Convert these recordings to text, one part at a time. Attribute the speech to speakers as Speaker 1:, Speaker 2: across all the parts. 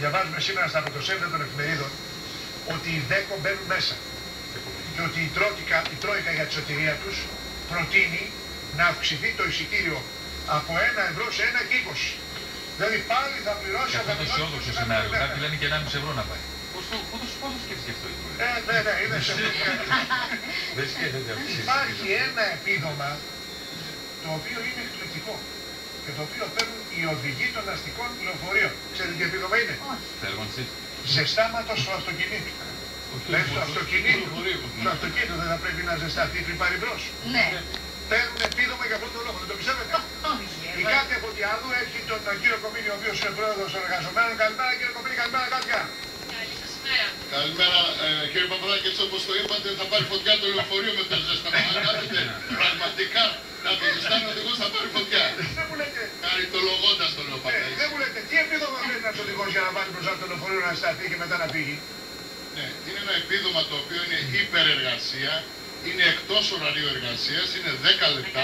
Speaker 1: διαβάζουμε σήμερα στα πρωτοσέλιδα των εφημερίδων ότι οι ΔΕΚΟ μπαίνουν μέσα και ότι η Τρόικα για τη σωτηρία τους προτείνει να αυξηθεί το εισιτήριο από 1 ευρώ σε 1,20. Δηλαδή πάλι θα πληρώσει ο
Speaker 2: καταναλωτής. Αυτό το αισιόδοξο σενάριο. Κάποιοι λένε και 1,5 ευρώ να πάει. Πώς το σκέφτηκε αυτό η Τρόικα?
Speaker 1: Ναι, είναι σε
Speaker 2: Δεν σκέφτεται αυτή.
Speaker 1: Υπάρχει ένα επίδομα το οποίο είναι εκπληκτικό και το οποίο παίρνουν οι οδηγοί των αστικών λεωφορείων. Ξέρετε τι επίδομα είναι? Ζεστάματος του αυτοκινήτου. Το αυτοκίνητο δεν θα πρέπει να ζεσταθεί πριν πάρει μπρος?
Speaker 3: Ναι.
Speaker 1: Παίρνουν επίδομα για αυτόν τον λόγο, δεν το πιστεύετε? Η Κάτια Φωτιάδου έχει τον κύριο Κομίνη, ο οποίος είναι πρόεδρος των εργαζομένων. Καλημέρα κύριε Κομίνη, καλημέρα Κάτια.
Speaker 4: Καλημέρα κύριε Παπαδάκη, έτσι όπως το είπατε θα πάρει φωτιά το λεωφορείο με το ζεστάμα. Πραγματικά να το ζεστάνει ο οδηγός θα πάρει φωτιά.
Speaker 1: Δεν μου λέτε.
Speaker 4: Χαριτολογώντας το λέω Παπαδάκη.
Speaker 1: Δεν μου λέτε τι επίδομα πρέπει να το οδηγός για να βάλει μπροστά το λεωφορείο να σταθεί και μετά να φύγει?
Speaker 4: Ναι, είναι ένα επίδομα το οποίο είναι υπερεργασία, είναι εκτός ωραρίου εργασίας, είναι 10 λεπτά.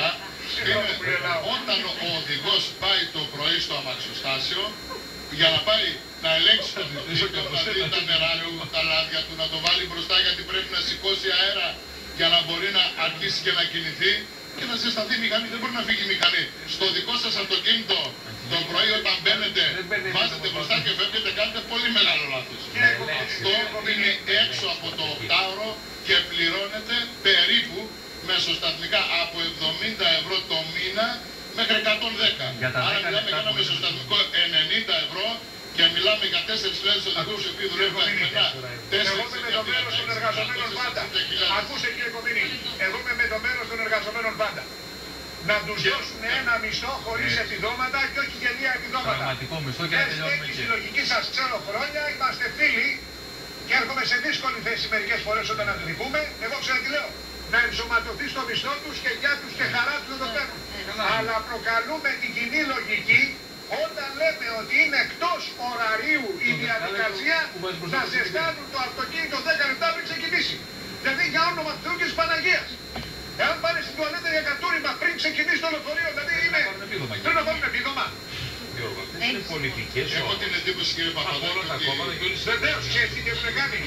Speaker 4: Όταν ο οδηγός πάει το πρωί στο αμαξοστάσιο για να πάει να ελέγξει το δίκτυο, να δει τα νεράρια, τα λάδια του, να το βάλει μπροστά γιατί πρέπει να σηκώσει αέρα για να μπορεί να αρχίσει και να κινηθεί και να ζεσταθεί η μηχανή. Δεν μπορεί να φύγει η μηχανή. Στο δικό σας αυτοκίνητο το πρωί όταν μπαίνετε, βάζετε μπροστά και φεύγετε, κάνετε πολύ μεγάλο λάθος. Αυτό είναι έξω από το οκτάωρο και πληρώνετε περίπου μεσοσταθμικά από 70 ευρώ το μήνα μέχρι 110. Άρα μιλάμε για ένα μεσοσταθμικό 90 ευρώ και μιλάμε για 4.000 οδηγούς οι οποίοι δουλεύουν καθημερινά.
Speaker 1: Εγώ είμαι με το μέρος των εργαζομένων πάντα. Ακούστε κύριε Κομίνη, εγώ είμαι με το μέρος των εργαζομένων πάντα. Να τους δώσουν ένα μισθό χωρίς επιδόματα και όχι γελία επιδόματα.
Speaker 2: Πραγματικό μισθό και να τελειώνουμε
Speaker 1: και. Στη λογική σας ξέρω χρόνια, είμαστε φίλοι και έρχομαι σε δύσκολη θέση μερικές φορές όταν αντιδικούμε. Εγώ ξέρω τι λέω. Να ενσωματωθεί στο μισθό τους και για τους και χαρά τους να το παίρνουν. Αλλά προκαλούμε την κοινή λογική όταν λέμε ότι είναι εκτός ωραρίου η διαδικασία να ζεστάνουν το αυτοκίνητο 10 λεπτά πριν ξεκινήσει. Δηλαδή για όνομα του Θεού και της Παναγίας. Εάν πάνε στην τουαλέτα για κατούριμα πριν ξεκινήσει το λεωφορείο, δηλαδή είναι... Πρέπει να βάλουν επίδομα.
Speaker 2: Είναι πολιτικές.
Speaker 4: Έχω την εντύπωση κύριε Παπαδάκη ότι...
Speaker 1: Βεβαίως, ξέρεις τι έχουν κάνει.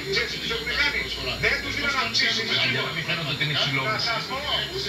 Speaker 1: Δεν τους δίνουν αυξήσεις.
Speaker 4: Να σας πω,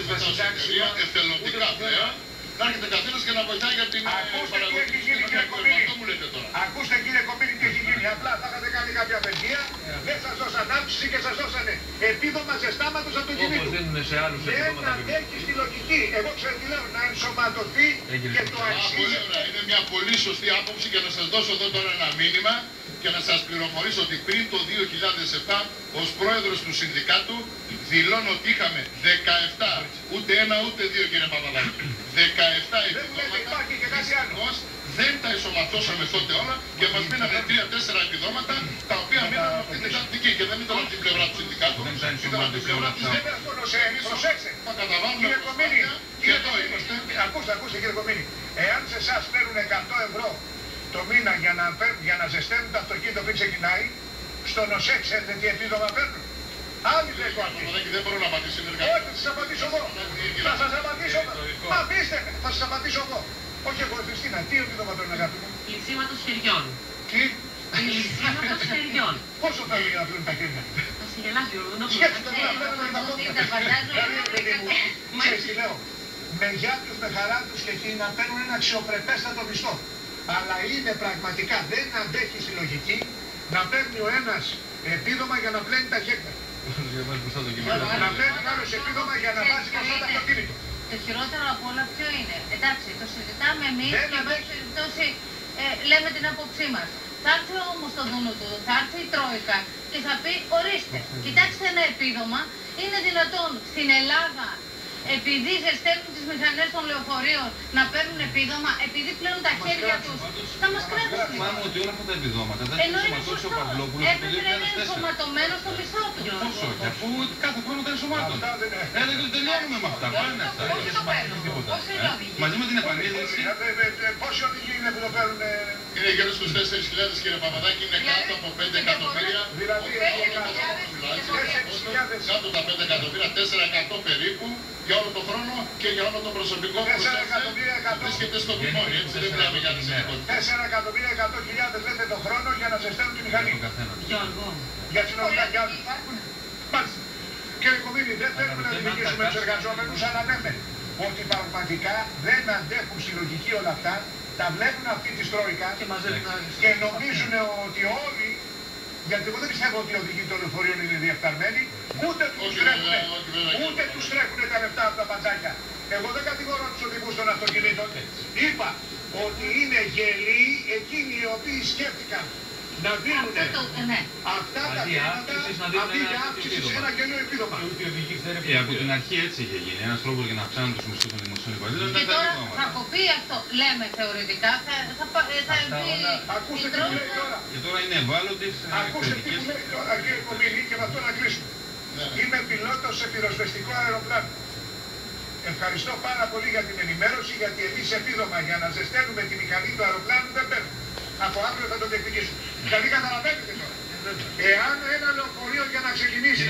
Speaker 4: εθελοντικά πλέον, να έρχεται καθένας και να βοηθάει για την παραγωγή. Αυτό μου λέτε τώρα.
Speaker 1: Ακούστε κύριε Κομίνη τι έχει γίνει. Απλά θα είχατε κάνει κάποια απεργία, δεν σας δώσαν αύξηση και σας δώσανε επίδομα ζεστάματος αυτοκινήτου. Δεν αντέχει στη λογική. Εγώ ξέρω τι λέω, να ενσωματωθεί και το αξίζει.
Speaker 4: Είναι μια πολύ σωστή άποψη και να σας δώσω εδώ τώρα ένα μήνυμα και να σας πληροφορήσω ότι πριν το 2007 ως πρόεδρος του Συνδικάτου δηλώνω ότι είχαμε 17, ούτε ένα ούτε δύο κύριε Παπαδάκη, 17 επιδόματα, δεν τα ενσωματώσαμε τότε όλα και μας μείνανε 3-4 επιδόματα τα οποία μείνανε από την εντατική και δεν ήταν από την πλευρά του Συνδικάτου, ήταν από την πλευρά του
Speaker 1: Προσέξτε,
Speaker 4: θα καταβάλουμε προσπάθεια και εδώ είμαστε.
Speaker 1: Ακούστε κύριε Κομίνη, εάν σε εσάς παίρνουν 100 ευρώ το μήνα για να ζεσταίνουν το αυτοκίνητο πριν ξεκινάει, στον ΟΣΕ ξέρετε τι επίδομα παίρνουν? Άλλοι δεν το αρχίζουν.
Speaker 4: Δεν μπορώ να απαντήσω.
Speaker 1: Όχι, θα σας απαντήσω εγώ. Θα σας απαντήσω εγώ. Μα πείστε με, θα σας απαντήσω εγώ. Όχι εγώ, Χριστίνα, τι επίδομα παίρνουν αγάπη μου?
Speaker 3: Κλεισίματος χεριών.
Speaker 1: Τι?
Speaker 3: Κλεισίματος χεριών.
Speaker 1: Πόσο θέλουν για να πλύνουν τα χέρια?
Speaker 3: Θα σε γελάσει ο Ροδονόπουλος.
Speaker 1: Σκέφτεται να πλύνουν τα πόδια. Ξέρεις τι λέω? Με γεια τους, με χαρά τους και εκεί να παίρνουν ένα αξιοπρεπέστατο μισθό. Αλλά είναι πραγματικά, δεν αντέχει στη λογική να παίρνει ο ένας επίδομα για να πλένει τα χέρια. Να παίρνει άλλος επίδομα για να βάζει μπροστά το αυτοκίνητο.
Speaker 3: Το χειρότερο από όλα ποιο είναι? Εντάξει, το συζητάμε εμείς και εν πάση περιπτώσει λέμε την άποψή μας. Θα έρθει όμως το δούνο του, θα έρθει η Τρόικα και θα πει ορίστε, κοιτάξτε ένα επίδομα, είναι δυνατόν στην Ελλάδα επειδή ζεσταίνουν τις μηχανές των λεωφορείων να παίρνουν επίδομα, επειδή πλένουν τα χέρια τους, θα μας κράτησουν.
Speaker 2: Θυμάμαι ότι όλα αυτά τα επιδόματα δεν
Speaker 3: ενώ είναι σωστό, έπρεπε να είναι ενσωματωμένο στο μισθό του.
Speaker 2: Πόσο, και αφού κάθε χρόνο τα ενσωμάτωνε. Δεν τελειώνουμε με αυτά. Πάνε αυτά. Μαζί με την επανείδρυση.
Speaker 1: Πόσοι οδηγοί είναι που το παίρνουν?
Speaker 4: Είναι γύρω στους 4.000 κύριε Παπαδάκη, είναι κάτω από 5 εκατομμύρια.
Speaker 1: Δηλαδή
Speaker 4: κάτω τα 5 εκατομμύρια, 4% περίπου για όλο τον χρόνο και για όλο το προσωπικό που βρίσκεται στο μνημόνιο. Έτσι δεν μιλάμε για τις ειδικότητες.
Speaker 1: 4.100.000 λέτε το χρόνο για να ζεσταίνουν τη μηχανή. Για συνολικά για όλους. Μάλιστα. Κύριε Κομίνη, δεν θέλουμε να δημιουργήσουμε τους εργαζόμενους, αλλά λέμε ότι πραγματικά δεν αντέχουν στη λογική όλα αυτά, τα βλέπουν αυτή τη Τρόικα και νομίζουν ότι όλοι, γιατί εγώ δεν πιστεύω ότι οι οδηγοί των λεωφορείων είναι διεφθαρμένοι, ούτε τους τρέχουν τα λεφτά από τα μπατζάκια. Εγώ δεν κατηγορώ τους οδηγούς των αυτοκινήτων. Είπα ότι είναι γελοί εκείνοι οι οποίοι σκέφτηκαν να δίνουν αυτά τα χρήματα αντί για αύξηση σε ένα καινούριο επίδομα.
Speaker 2: Από την αρχή έτσι είχε γίνει. Ένας τρόπος για να αυξάνουν τους μισθούς των δημοσίων υπαλλήλων.
Speaker 3: Και τώρα θα κοπεί αυτό, λέμε θεωρητικά,
Speaker 1: Ακούστε τι μου λέει τώρα.
Speaker 2: Και τώρα είναι ευάλωτες.
Speaker 1: Ακούστε τι μου λέει τώρα, κύριε Κομίνη, και με αυτό να κλείσουμε. Είμαι πιλότος σε πυροσβεστικό αεροπλάνο. Ευχαριστώ πάρα πολύ για την ενημέρωση, γιατί εμείς επίδομα για να ζεσταίνουμε τη μηχανή του αεροπλάνου δεν παίρνουμε. Από αύριο θα το διεκδικήσουμε. Δηλαδή καταλαβαίνετε τώρα. Εάν ένα λεωφορείο για να ξεκινήσει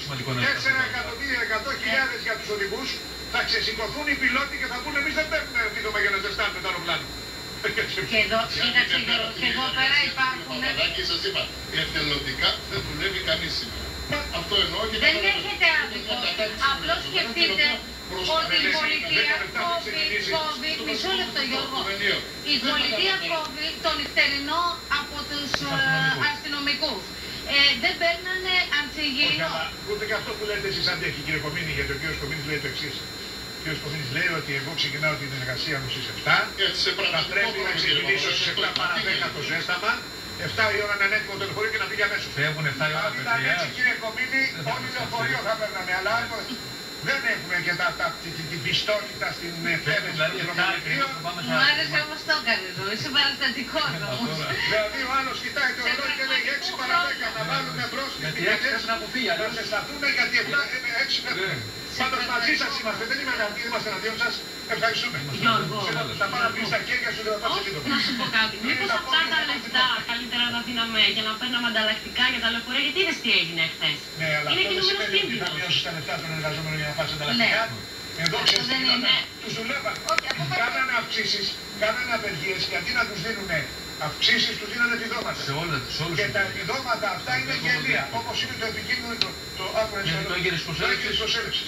Speaker 1: 4.100.000 για τους οδηγούς, θα ξεσηκωθούν οι πιλότοι και θα πούνε εμείς δεν παίρνουμε επίδομα για να ζεστάνουμε το αεροπλάνο.
Speaker 3: Και εδώ, κοίταξε Γιώργο, και εδώ πέρα υπάρχουν...
Speaker 4: Και σας είπα, εθελοντικά δεν δουλεύει κανείς σήμερα. Αυτό εννοώ και
Speaker 3: δεν έχετε άδικο. Απλώς σκεφτείτε ότι η πολιτεία κόβει, μισό λεπτό Γιώργο, η πολιτεία κόβει το νυχτερινό από τους αστυνομικούς. Δεν παίρνανε ανθυγιεινό.
Speaker 1: Ούτε και αυτό που λέτε εσείς αντέχει, κύριε Κομίνη, γιατί ο κύριος Κομίνης λέει το εξής. Ο κύριος Κομίνης λέει ότι εγώ ξεκινάω την εργασία μου στις 7, θα πρέπει να ξεκινήσω στις 7 παρά 10 το ζέσταμα, 7 η ώρα να είναι έτοιμο το λεωφορείο και να πήγε αμέσως.
Speaker 2: Φεύγουν 7 η ώρα
Speaker 1: αν ήταν έτσι, κύριε Κομίνη, όλοι λεωφορείο θα παίρναμε, αλλά δεν έχουμε και την πιστότητα στην εκπαίδευση του δρομοληπτήριου.
Speaker 3: Μου άρεσε όμως το έκανες, είσαι παραστατικός όμως.
Speaker 1: Δηλαδή ο άλλος κοιτάει το ρολόι και λέει 6 παρά 10 να βάλουμε μπρος τις μηχανές, να ζεσταθούμε γιατί 6 φεύγουν. Πάντως μαζί σας είμαστε, δεν είμαστε εναντίον σας. Ευχαριστούμε.
Speaker 3: Γιώργο.
Speaker 1: Θα πάρω να πει στα χέρια σου και θα πάω σε βίντεο.
Speaker 5: Να σου πω κάτι. Μήπως αυτά τα λεφτά καλύτερα να δίναμε για να παίρναμε ανταλλακτικά για τα λεωφορεία, γιατί είδες τι έγινε χθες.
Speaker 1: Ναι, αλλά
Speaker 5: είναι
Speaker 1: αυτό δεν
Speaker 5: κινούμενος
Speaker 1: σημαίνει ότι θα
Speaker 5: κίνδυνος.
Speaker 1: μειώσεις τα λεφτά των εργαζόμενων για να πάρεις ανταλλακτικά. Εδώ ξέρεις τι είναι. Τους δουλεύαν. Κάνανε αυξήσεις, κάνανε απεργίες και αντί να τους δίνουν αυξήσεις, τους δίνανε επιδόματα. Και τα επιδόματα αυτά είναι γελία. Όπως είναι το επικίνδυνο το έγκαιρης προσέλευσης.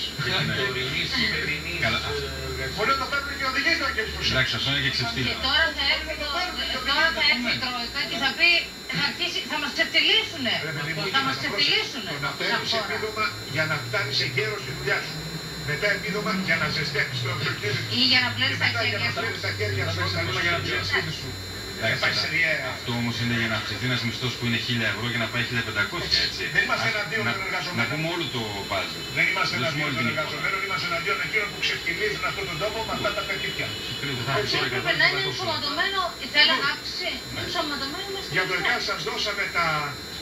Speaker 1: Μπορεί να το παίρνουν και οδηγείς το έγκαιρης προσέλευσης.
Speaker 2: Εντάξει, αυτό είναι και ξεφτύλα.
Speaker 3: Και τώρα θα έρθει η Τρόικα και θα πει, θα μας ξεφτυλίσουνε. Θα μας ξεφτυλίσουνε.
Speaker 1: Το να παίρνεις επίδομα για να φτάνεις εγκαίρος στη δουλειά σου. Μετά επίδομα για να ζεσταίνεις το αυτοκίνητο.
Speaker 3: Ή για να πλένεις τα χέρια σου.
Speaker 1: τα χέρια σου. Για να πλένεις σπίτι σου.
Speaker 2: Αυτό όμως είναι για να αυξηθεί ένας μισθός που είναι 1.000 ευρώ και να πάει 1.500, έτσι.
Speaker 1: Δεν είμαστε εναντίον των εργαζομένων.
Speaker 2: Να πούμε όλο το πάζο.
Speaker 1: Δεν είμαστε εναντίον των εργαζομένων, είμαστε εναντίον εκείνων που ξεφτιλίζουν αυτόν τον τόπο με αυτά τα πετύχια.
Speaker 3: Έπρεπε να είναι ενσωματωμένο, θέλουν αύξηση, ενσωματωμένο μες στην
Speaker 1: Για το ΕΚΑ σας δώσαμε τα